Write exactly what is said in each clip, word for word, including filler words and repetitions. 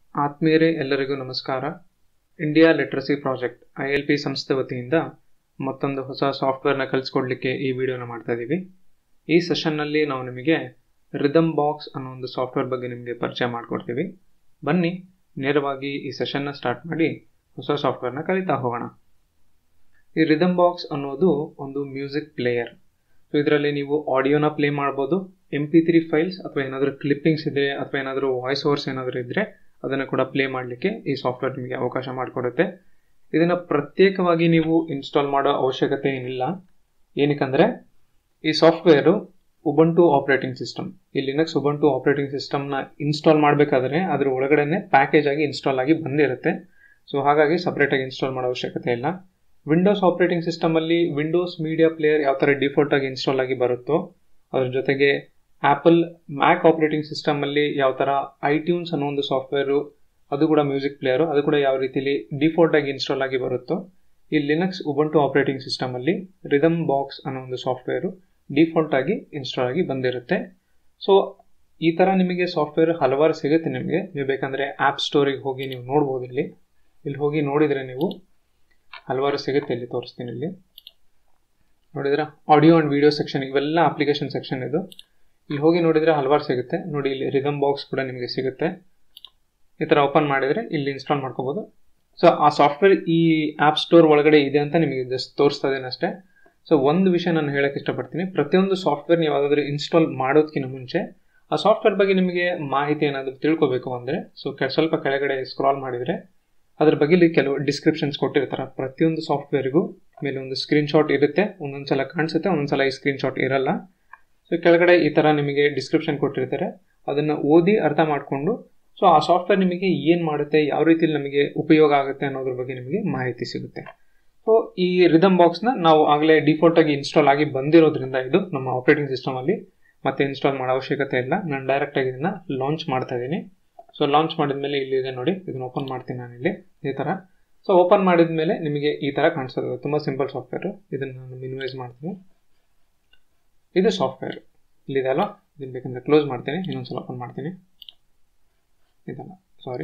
ಆತ್ಮೀಯರೇ ಎಲ್ಲರಿಗೂ ನಮಸ್ಕಾರ. India literacy project I L P ಸಂಸ್ಥೆ ವತಿಯಿಂದ ಮತ್ತೊಂದು ಹೊಸ ಸಾಫ್ಟ್ವೇರ್ನ ಕಲಿಸ್ಕೊಡ್ಲಿಕ್ಕೆ ಈ ವಿಡಿಯೋನ ಮಾಡ್ತಾ ಇದ್ದೀವಿ. ಈ ಸೆಷನ್ನಲ್ಲಿ ನಾವು ನಿಮಗೆ ರಿದಮ್ ಬಾಕ್ಸ್ ಅನ್ನೋ ಒಂದು ಸಾಫ್ಟ್ವೇರ್ ಬಗ್ಗೆ ನಿಮಗೆ ಪರಿಚಯ ಮಾಡಿಕೊಡ್ತೀವಿ. ಬನ್ನಿ ನೇರವಾಗಿ ಈ ಸೆಷನ್ನ ಸ್ಟಾರ್ಟ್ ಮಾಡಿ ಹೊಸ ಸಾಫ್ಟ್ವೇರ್ನ ಕಲಿತಾ ಹೋಗೋಣ. ಈ ರಿದಮ್ ಬಾಕ್ಸ್ ಅನ್ನೋದು ಒಂದು ಮ್ಯೂಸಿಕ್ ಪ್ಲೇಯರ್. ಸೊ ಇದರಲ್ಲಿ ನೀವು ಆಡಿಯೋನ ಪ್ಲೇ ಮಾಡ್ಬೋದು, ಎಂ ಪಿ ತ್ರೀ ಫೈಲ್ಸ್ ಅಥವಾ ಏನಾದರೂ ಕ್ಲಿಪ್ಪಿಂಗ್ಸ್ ಇದ್ರೆ ಅಥವಾ ಏನಾದರೂ ವಾಯ್ಸ್ ಓವರ್ಸ್ ಏನಾದರೂ ಇದ್ದರೆ ಅದನ್ನು ಕೂಡ ಪ್ಲೇ ಮಾಡಲಿಕ್ಕೆ ಈ ಸಾಫ್ಟ್ವೇರ್ ನಿಮಗೆ ಅವಕಾಶ ಮಾಡಿಕೊಡುತ್ತೆ. ಇದನ್ನು ಪ್ರತ್ಯೇಕವಾಗಿ ನೀವು ಇನ್ಸ್ಟಾಲ್ ಮಾಡೋ ಅವಶ್ಯಕತೆ ಏನಿಲ್ಲ. ಏನಕ್ಕಂದರೆ ಈ ಸಾಫ್ಟ್ವೇರು ಉಬುಂಟು ಆಪರೇಟಿಂಗ್ ಸಿಸ್ಟಮ್, ಈ ಲಿನಕ್ಸ್ ಉಬುಂಟು ಆಪರೇಟಿಂಗ್ ಸಿಸ್ಟಮ್ನ ಇನ್ಸ್ಟಾಲ್ ಮಾಡಬೇಕಾದ್ರೆ ಅದ್ರ ಒಳಗಡೆನೆ ಪ್ಯಾಕೇಜ್ ಆಗಿ ಇನ್ಸ್ಟಾಲ್ ಆಗಿ ಬಂದಿರುತ್ತೆ. ಸೊ ಹಾಗಾಗಿ ಸಪ್ರೇಟಾಗಿ ಇನ್ಸ್ಟಾಲ್ ಮಾಡೋ ಅವಶ್ಯಕತೆ ಇಲ್ಲ. ವಿಂಡೋಸ್ ಆಪರೇಟಿಂಗ್ ಸಿಸ್ಟಮಲ್ಲಿ ವಿಂಡೋಸ್ ಮೀಡಿಯಾ ಪ್ಲೇಯರ್ ಯಾವ ಥರ ಡಿಫಾಲ್ಟ್ ಆಗಿ ಇನ್ಸ್ಟಾಲ್ ಆಗಿ ಬರುತ್ತೋ ಅದ್ರ ಜೊತೆಗೆ ಆ್ಯಪಲ್ ಮ್ಯಾಕ್ ಆಪರೇಟಿಂಗ್ ಸಿಸ್ಟಮಲ್ಲಿ ಯಾವ ಥರ ಐಟ್ಯೂನ್ಸ್ ಅನ್ನೋ ಒಂದು ಸಾಫ್ಟ್ವೇರು, ಅದು ಕೂಡ ಮ್ಯೂಸಿಕ್ ಪ್ಲೇಯರು, ಅದು ಕೂಡ ಯಾವ ರೀತಿಲಿ ಡಿಫಾಲ್ಟ್ ಆಗಿ ಇನ್ಸ್ಟಾಲ್ ಆಗಿ ಬರುತ್ತೋ ಈ ಲಿನಕ್ಸ್ ಉಬುಂಟು ಆಪರೇಟಿಂಗ್ ಸಿಸ್ಟಮಲ್ಲಿ ರಿದಮ್ ಬಾಕ್ಸ್ ಅನ್ನೋ ಒಂದು ಸಾಫ್ಟ್ವೇರು ಡಿಫಾಲ್ಟ್ ಆಗಿ ಇನ್ಸ್ಟಾಲ್ ಆಗಿ ಬಂದಿರುತ್ತೆ. ಸೊ ಈ ಥರ ನಿಮಗೆ ಸಾಫ್ಟ್ವೇರ್ ಹಲವಾರು ಸಿಗುತ್ತೆ. ನಿಮಗೆ ನೀವು ಬೇಕಂದರೆ ಆ್ಯಪ್ ಸ್ಟೋರಿಗೆ ಹೋಗಿ ನೀವು ನೋಡ್ಬೋದು. ಇಲ್ಲಿ ಇಲ್ಲಿ ಹೋಗಿ ನೋಡಿದರೆ ನೀವು ಹಲವಾರು ಸಿಗುತ್ತೆ. ಇಲ್ಲಿ ತೋರಿಸ್ತೀನಿ. ಇಲ್ಲಿ ನೋಡಿದ್ರೆ ಆಡಿಯೋ ಆ್ಯಂಡ್ ವಿಡಿಯೋ ಸೆಕ್ಷನ್, ಇವೆಲ್ಲ ಅಪ್ಲಿಕೇಶನ್ ಸೆಕ್ಷನ್ ಇದು. ಇಲ್ಲಿ ಹೋಗಿ ನೋಡಿದರೆ ಹಲವಾರು ಸಿಗುತ್ತೆ. ನೋಡಿ ಇಲ್ಲಿ ರಿದಮ್ ಬಾಕ್ಸ್ ಕೂಡ ನಿಮಗೆ ಸಿಗುತ್ತೆ. ಈ ಥರ ಓಪನ್ ಮಾಡಿದರೆ ಇಲ್ಲಿ ಇನ್ಸ್ಟಾಲ್ ಮಾಡ್ಕೋಬೋದು. ಸೊ ಆ ಸಾಫ್ಟ್ವೇರ್ ಈ ಆ್ಯಪ್ ಸ್ಟೋರ್ ಒಳಗಡೆ ಇದೆ ಅಂತ ನಿಮಗೆ ಜಸ್ಟ್ ತೋರಿಸ್ತಾ ಇದ್ದೇನೆ ಅಷ್ಟೇ. ಸೊ ಒಂದು ವಿಷಯ ನಾನು ಹೇಳಕ್ಕೆ ಇಷ್ಟಪಡ್ತೀನಿ. ಪ್ರತಿಯೊಂದು ಸಾಫ್ಟ್ವೇರ್ ನೀವು ಯಾವುದಾದ್ರೂ ಇನ್ಸ್ಟಾಲ್ ಮಾಡೋದಕ್ಕಿಂತ ಮುಂಚೆ ಆ ಸಾಫ್ಟ್ವೇರ್ ಬಗ್ಗೆ ನಿಮಗೆ ಮಾಹಿತಿ ಏನಾದರೂ ತಿಳ್ಕೊಬೇಕು ಅಂದರೆ ಸೊ ಸ್ವಲ್ಪ ಕೆಳಗಡೆ ಸ್ಕ್ರಾಲ್ ಮಾಡಿದರೆ ಅದ್ರ ಬಗ್ಗೆ ಇಲ್ಲಿ ಕೆಲವು ಡಿಸ್ಕ್ರಿಪ್ಷನ್ಸ್ ಕೊಟ್ಟಿರ್ತಾರೆ. ಪ್ರತಿಯೊಂದು ಸಾಫ್ಟ್ವೇರಿಗೂ ಮೇಲೆ ಒಂದು ಸ್ಕ್ರೀನ್ಶಾಟ್ ಇರುತ್ತೆ. ಒಂದೊಂದ್ಸಲ ಕಾಣಿಸುತ್ತೆ, ಒಂದೊಂದ್ಸಲ ಈ ಸ್ಕ್ರೀನ್ಶಾಟ್ ಇರಲ್ಲ. ಸೊ ಕೆಳಗಡೆ ಈ ಥರ ನಿಮಗೆ ಡಿಸ್ಕ್ರಿಪ್ಷನ್ ಕೊಟ್ಟಿರ್ತಾರೆ. ಅದನ್ನು ಓದಿ ಅರ್ಥ ಮಾಡಿಕೊಂಡು ಸೊ ಆ ಸಾಫ್ಟ್ವೇರ್ ನಿಮಗೆ ಏನು ಮಾಡುತ್ತೆ, ಯಾವ ರೀತಿಯಲ್ಲಿ ನಮಗೆ ಉಪಯೋಗ ಆಗುತ್ತೆ ಅನ್ನೋದ್ರ ಬಗ್ಗೆ ನಿಮಗೆ ಮಾಹಿತಿ ಸಿಗುತ್ತೆ. ಸೊ ಈ ರಿದಮ್ ಬಾಕ್ಸ್ನ ನಾವು ಆಗಲೇ ಡಿಫಾಲ್ಟಾಗಿ ಇನ್ಸ್ಟಾಲ್ ಆಗಿ ಬಂದಿರೋದ್ರಿಂದ ಇದು ನಮ್ಮ ಆಪರೇಟಿಂಗ್ ಸಿಸ್ಟಮಲ್ಲಿ ಮತ್ತೆ ಇನ್ಸ್ಟಾಲ್ ಮಾಡೋ ಅವಶ್ಯಕತೆ ಇಲ್ಲ. ನಾನು ಡೈರೆಕ್ಟಾಗಿ ಇದನ್ನು ಲಾಂಚ್ ಮಾಡ್ತಾ ಇದ್ದೀನಿ. ಸೊ ಲಾಂಚ್ ಮಾಡಿದ್ಮೇಲೆ ಇಲ್ಲಿದೆ ನೋಡಿ, ಇದನ್ನು ಓಪನ್ ಮಾಡ್ತೀನಿ ನಾನು ಇಲ್ಲಿ ಈ ಥರ. ಸೊ ಓಪನ್ ಮಾಡಿದ ಮೇಲೆ ನಿಮಗೆ ಈ ಥರ ಕಾಣಿಸ್ತದೆ. ತುಂಬ ಸಿಂಪಲ್ ಸಾಫ್ಟ್ವೇರು. ಇದನ್ನು ನಾನು ಮಿನಿಮೈಸ್ ಮಾಡ್ತೀನಿ. ಇದು ಸಾಫ್ಟ್ವೇರ್ ಇಲ್ಲಿದೆ ಅಲ್ವಾ, ಇದನ್ನು ಬೇಕಂದರೆ ಕ್ಲೋಸ್ ಮಾಡ್ತೀನಿ. ಇನ್ನೊಂದ್ಸಲ ಓಪನ್ ಮಾಡ್ತೀನಿ. ಇದಲ್ಲ, ಸಾರಿ,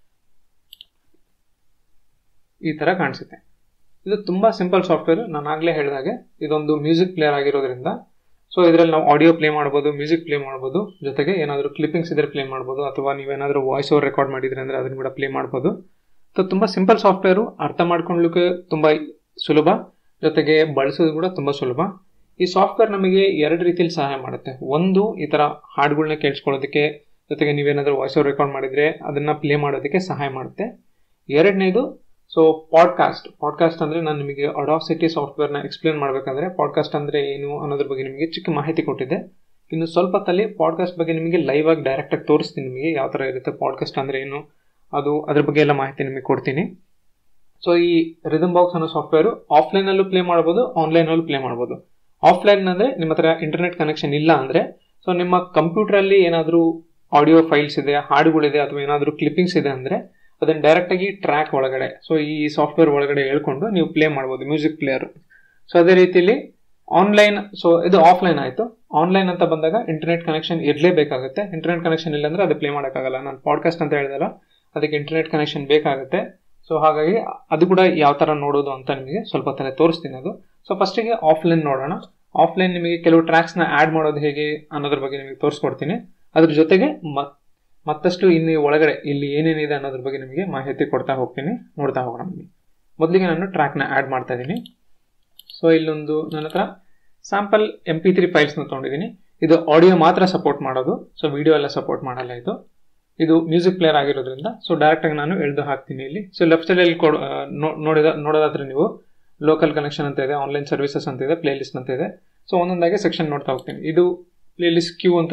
ಈ ಥರ ಕಾಣಿಸುತ್ತೆ. ಇದು ತುಂಬ ಸಿಂಪಲ್ ಸಾಫ್ಟ್ವೇರ್. ನಾನು ಆಗಲೇ ಹೇಳಿದಾಗೆ ಇದೊಂದು ಮ್ಯೂಸಿಕ್ ಪ್ಲೇಯರ್ ಆಗಿರೋದ್ರಿಂದ ಸೊ ಇದರಲ್ಲಿ ನಾವು ಆಡಿಯೋ ಪ್ಲೇ ಮಾಡ್ಬೋದು, ಮ್ಯೂಸಿಕ್ ಪ್ಲೇ ಮಾಡ್ಬೋದು, ಜೊತೆಗೆ ಏನಾದರೂ ಕ್ಲಿಪ್ಪಿಂಗ್ಸ್ ಇದ್ರೆ ಪ್ಲೇ ಮಾಡ್ಬೋದು, ಅಥವಾ ನೀವೇನಾದರೂ ವಾಯ್ಸ್ ಓವರ್ ರೆಕಾರ್ಡ್ ಮಾಡಿದ್ರೆ ಅಂದರೆ ಅದನ್ನು ಕೂಡ ಪ್ಲೇ ಮಾಡ್ಬೋದು. ಸೊ ತುಂಬ ಸಿಂಪಲ್ ಸಾಫ್ಟ್ವೇರು, ಅರ್ಥ ಮಾಡ್ಕೊಳ್ಳಲಿಕ್ಕೆ ತುಂಬ ಸುಲಭ, ಜೊತೆಗೆ ಬಳಸೋದು ಕೂಡ ತುಂಬ ಸುಲಭ. ಈ ಸಾಫ್ಟ್ವೇರ್ ನಮಗೆ ಎರಡು ರೀತಿಯಲ್ಲಿ ಸಹಾಯ ಮಾಡುತ್ತೆ. ಒಂದು, ಈ ಥರ ಹಾಡುಗಳನ್ನ ಕೇಳಿಸ್ಕೊಳ್ಳೋದಕ್ಕೆ, ಜೊತೆಗೆ ನೀವೇನಾದರೂ ವಾಯ್ಸ್ ಓವರ್ ರೆಕಾರ್ಡ್ ಮಾಡಿದರೆ ಅದನ್ನು ಪ್ಲೇ ಮಾಡೋದಕ್ಕೆ ಸಹಾಯ ಮಾಡುತ್ತೆ. ಎರಡನೇದು ಸೊ ಪಾಡ್ಕಾಸ್ಟ್. ಪಾಡ್ಕಾಸ್ಟ್ ಅಂದರೆ ನಾನು ನಿಮಗೆ ಅಡಾಸಿಟಿ ಸಾಫ್ಟ್ವೇರ್ನ ಎಕ್ಸ್ಪ್ಲೇನ್ ಮಾಡಬೇಕಂದ್ರೆ ಪಾಡ್ಕಾಸ್ಟ್ ಅಂದರೆ ಏನು ಅನ್ನೋದ್ರ ಬಗ್ಗೆ ನಿಮಗೆ ಚಿಕ್ಕ ಮಾಹಿತಿ ಕೊಟ್ಟಿದ್ದೆ. ಇನ್ನು ಸ್ವಲ್ಪ ತಲೆ ಪಾಡ್ಕಾಸ್ಟ್ ಬಗ್ಗೆ ನಿಮಗೆ ಲೈವ್ ಆಗಿ ಡೈರೆಕ್ಟಾಗಿ ತೋರಿಸ್ತೀನಿ. ನಿಮಗೆ ಯಾವ ಥರ ಇರುತ್ತೆ ಪಾಡ್ಕಾಸ್ಟ್ ಅಂದರೆ ಏನು, ಅದು ಅದ್ರ ಬಗ್ಗೆ ಎಲ್ಲ ಮಾಹಿತಿ ನಿಮಗೆ ಕೊಡ್ತೀನಿ. ಸೊ ಈ ರಿದಮ್ ಬಾಕ್ಸ್ ಅನ್ನೋ ಸಾಫ್ಟ್ವೇರು ಆಫ್ಲೈನಲ್ಲೂ ಪ್ಲೇ ಮಾಡ್ಬೋದು, ಆನ್ಲೈನಲ್ಲೂ ಪ್ಲೇ ಮಾಡ್ಬೋದು. ಆಫ್ಲೈನ್ ಅಂದರೆ ನಿಮ್ಮ ಹತ್ರ ಇಂಟರ್ನೆಟ್ ಕನೆಕ್ಷನ್ ಇಲ್ಲ ಅಂದರೆ ಸೊ ನಿಮ್ಮ ಕಂಪ್ಯೂಟ್ರಲ್ಲಿ ಏನಾದರೂ ಆಡಿಯೋ ಫೈಲ್ಸ್ ಇದೆ, ಹಾಡುಗಳಿದೆ, ಅಥವಾ ಏನಾದರೂ ಕ್ಲಿಪ್ಪಿಂಗ್ಸ್ ಇದೆ ಅಂದರೆ ಅದನ್ನು ಡೈರೆಕ್ಟಾಗಿ ಟ್ರ್ಯಾಕ್ ಒಳಗಡೆ ಸೊ ಈ ಸಾಫ್ಟ್ವೇರ್ ಒಳಗಡೆ ಹೇಳ್ಕೊಂಡು ನೀವು ಪ್ಲೇ ಮಾಡ್ಬೋದು, ಮ್ಯೂಸಿಕ್ ಪ್ಲೇಯರು. ಸೊ ಅದೇ ರೀತಿಲಿ ಆನ್ಲೈನ್, ಸೊ ಇದು ಆಫ್ಲೈನ್ ಆಯಿತು. ಆನ್ಲೈನ್ ಅಂತ ಬಂದಾಗ ಇಂಟರ್ನೆಟ್ ಕನೆಕ್ಷನ್ ಇರಲೇಬೇಕಾಗುತ್ತೆ. ಇಂಟರ್ನೆಟ್ ಕನೆಕ್ಷನ್ ಇಲ್ಲ ಅಂದರೆ ಅದು ಪ್ಲೇ ಮಾಡೋಕ್ಕಾಗಲ್ಲ. ನಾನು ಪಾಡ್ಕಾಸ್ಟ್ ಅಂತ ಹೇಳಿದಲ್ಲ, ಅದಕ್ಕೆ ಇಂಟರ್ನೆಟ್ ಕನೆಕ್ಷನ್ ಬೇಕಾಗುತ್ತೆ. ಸೊ ಹಾಗಾಗಿ ಅದು ಕೂಡ ಯಾವ ಥರ ನೋಡೋದು ಅಂತ ನಿಮಗೆ ಸ್ವಲ್ಪ ತಲೆ ತೋರಿಸ್ತೀನಿ ಅದು. ಸೊ ಫಸ್ಟಿಗೆ ಆಫ್ಲೈನ್ ನೋಡೋಣ. ಆಫ್ಲೈನ್ ನಿಮಗೆ ಕೆಲವು ಟ್ರ್ಯಾಕ್ಸ್ನ ಆ್ಯಡ್ ಮಾಡೋದು ಹೇಗೆ ಅನ್ನೋದ್ರ ಬಗ್ಗೆ ನಿಮಗೆ ತೋರಿಸ್ಕೊಡ್ತೀನಿ. ಅದ್ರ ಜೊತೆಗೆ ಮತ್ ಮತ್ತಷ್ಟು ಇನ್ನು ಒಳಗಡೆ ಇಲ್ಲಿ ಏನೇನಿದೆ ಅನ್ನೋದ್ರ ಬಗ್ಗೆ ನಿಮಗೆ ಮಾಹಿತಿ ಕೊಡ್ತಾ ಹೋಗ್ತೀನಿ. ನೋಡ್ತಾ ಹೋಗೋಣ. ಮೊದಲಿಗೆ ನಾನು ಟ್ರ್ಯಾಕ್ನ ಆ್ಯಡ್ ಮಾಡ್ತಾ ಇದ್ದೀನಿ. ಸೊ ಇಲ್ಲೊಂದು ನನ್ನ ಹತ್ರ ಸ್ಯಾಂಪಲ್ ಎಂ ಪಿ ತ್ರೀ ಫೈಲ್ಸ್ನ ತೊಗೊಂಡಿದ್ದೀನಿ. ಇದು ಆಡಿಯೋ ಮಾತ್ರ ಸಪೋರ್ಟ್ ಮಾಡೋದು, ಸೊ ವಿಡಿಯೋ ಎಲ್ಲ ಸಪೋರ್ಟ್ ಮಾಡಲ್ಲ. ಇದು ಇದು ಮ್ಯೂಸಿಕ್ ಪ್ಲೇಯರ್ ಆಗಿರೋದ್ರಿಂದ ಸೊ ಡೈರೆಕ್ಟಾಗಿ ನಾನು ಎಳೆದು ಹಾಕ್ತೀನಿ ಇಲ್ಲಿ. ಸೊ ಲೆಫ್ಟ್ ಸೈಡಲ್ಲಿ ಕೊಡ್ ನೋಡಿದ ನೋಡೋದಾದ್ರೆ ನೀವು ಲೋಕಲ್ ಕನೆಕ್ಷನ್ ಅಂತ ಇದೆ, ಆನ್ಲೈನ್ ಸರ್ವಿಸಸ್ ಅಂತ ಇದೆ, ಪ್ಲೇ ಲಿಸ್ಟ್ ಅಂತ ಇದೆ. ಸೊ ಒಂದೊಂದಾಗಿ ಸೆಕ್ಷನ್ ನೋಡ್ತಾ ಹೋಗ್ತೀನಿ. ಇದು ಪ್ಲೇ ಲಿಸ್ಟ್ ಕ್ಯೂ ಅಂತ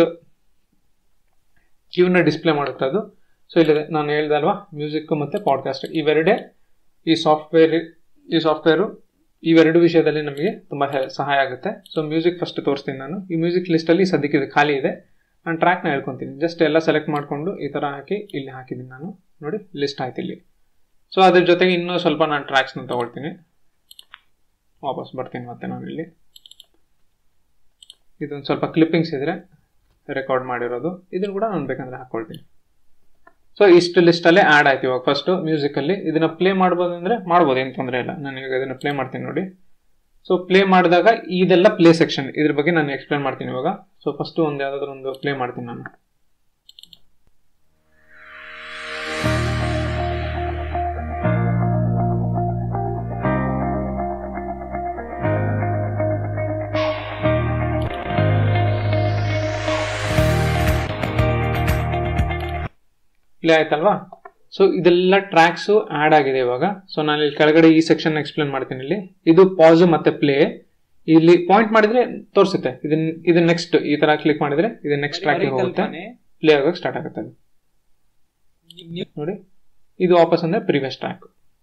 ಕ್ಯೂನ ಡಿಸ್ಪ್ಲೇ ಮಾಡುತ್ತೆ ಅದು. ಸೊ ಇಲ್ಲಿದೆ, ನಾನು ಹೇಳ್ದಲ್ವಾ, ಮ್ಯೂಸಿಕ್ ಮತ್ತು ಪಾಡ್ಕಾಸ್ಟ್ ಇವೆರಡೇ ಈ ಸಾಫ್ಟ್ವೇರ್ ಈ ಸಾಫ್ಟ್ವೇರು ಇವೆರಡು ವಿಷಯದಲ್ಲಿ ನಮಗೆ ತುಂಬ ಸಹಾಯ ಆಗುತ್ತೆ. ಸೊ ಮ್ಯೂಸಿಕ್ ಫಸ್ಟ್ ತೋರಿಸ್ತೀನಿ ನಾನು. ಈ ಮ್ಯೂಸಿಕ್ ಲಿಸ್ಟಲ್ಲಿ ಸದ್ಯಕ್ಕೆ ಇದು ಖಾಲಿ ಇದೆ. ನಾನು ಟ್ರ್ಯಾಕ್ನ ಹೇಳ್ಕೊತೀನಿ. ಜಸ್ಟ್ ಎಲ್ಲ ಸೆಲೆಕ್ಟ್ ಮಾಡಿಕೊಂಡು ಈ ಥರ ಹಾಕಿ ಇಲ್ಲಿ ಹಾಕಿದ್ದೀನಿ ನಾನು. ನೋಡಿ, ಲಿಸ್ಟ್ ಆಯ್ತು ಇಲ್ಲಿ. ಸೊ ಅದ್ರ ಜೊತೆಗೆ ಇನ್ನೂ ಸ್ವಲ್ಪ ನಾನು ಟ್ರ್ಯಾಕ್ಸ್ನ ತೊಗೊಳ್ತೀನಿ. ವಾಪಸ್ ಬರ್ತೀನಿ ಮತ್ತೆ ನಾನು ಇಲ್ಲಿ. ಇದೊಂದು ಸ್ವಲ್ಪ ಕ್ಲಿಪ್ಪಿಂಗ್ಸ್ ಇದ್ರೆ ರೆಕಾರ್ಡ್ ಮಾಡಿರೋದು, ಇದನ್ನು ಕೂಡ ನಾನು ಬೇಕಂದ್ರೆ ಹಾಕ್ಕೊಳ್ತೀನಿ. ಸೊ ಇಷ್ಟು ಲಿಸ್ಟಲ್ಲೇ ಆ್ಯಡ್ ಆಯ್ತು ಇವಾಗ ಫಸ್ಟು ಮ್ಯೂಸಿಕಲ್ಲಿ. ಇದನ್ನು ಪ್ಲೇ ಮಾಡ್ಬೋದು ಅಂದರೆ ಮಾಡ್ಬೋದು, ಏನು ತೊಂದರೆ ಇಲ್ಲ. ನಾನು ಇವಾಗ ಇದನ್ನು ಪ್ಲೇ ಮಾಡ್ತೀನಿ ನೋಡಿ. ಸೊ ಪ್ಲೇ ಮಾಡಿದಾಗ ಇದೆಲ್ಲ ಪ್ಲೇ ಸೆಕ್ಷನ್, ಇದ್ರ ಬಗ್ಗೆ ನಾನು ಎಕ್ಸ್ಪ್ಲೇನ್ ಮಾಡ್ತೀನಿ ಇವಾಗ. ಸೊ ಫಸ್ಟು ಒಂದು ಯಾವುದಾದ್ರೂ ಒಂದು ಪ್ಲೇ ಮಾಡ್ತೀನಿ ನಾನು. ಪ್ಲೇ ಆಯ್ತಲ್ವಾ? ಸೊ ಇದೆಲ್ಲ ಟ್ರ್ಯಾಕ್ಸು ಆ್ಯಡ್ ಆಗಿದೆ ಇವಾಗ. ಸೊ ನಾನು ಇಲ್ಲಿ ಕೆಳಗಡೆ ಈ ಸೆಕ್ಷನ್ ಎಕ್ಸ್ಪ್ಲೇನ್ ಮಾಡ್ತೀನಿ. ಇಲ್ಲಿ ಇದು ಪಾಸ್ ಮತ್ತೆ ಪ್ಲೇ. ಇಲ್ಲಿ ಪಾಯಿಂಟ್ ಮಾಡಿದ್ರೆ ತೋರಿಸುತ್ತೆ. ಇದನ್ನ ಇದು ನೆಕ್ಸ್ಟ್ ಈ ತರ ಕ್ಲಿಕ್ ಮಾಡಿದ್ರೆ ಇದು ನೆಕ್ಸ್ಟ್ ಟ್ರ್ಯಾಕಿಗೆ ಹೋಗುತ್ತೆ, ಪ್ಲೇ ಆಗೋಕೆ ಸ್ಟಾರ್ಟ್ ಆಗುತ್ತೆ. ಅದು ನೋಡಿ, ಇದು ವಾಪಸ್ ಅಂದ್ರೆ ಪ್ರೀವಿಯಸ್ ಟ್ರ್ಯಾಕ್.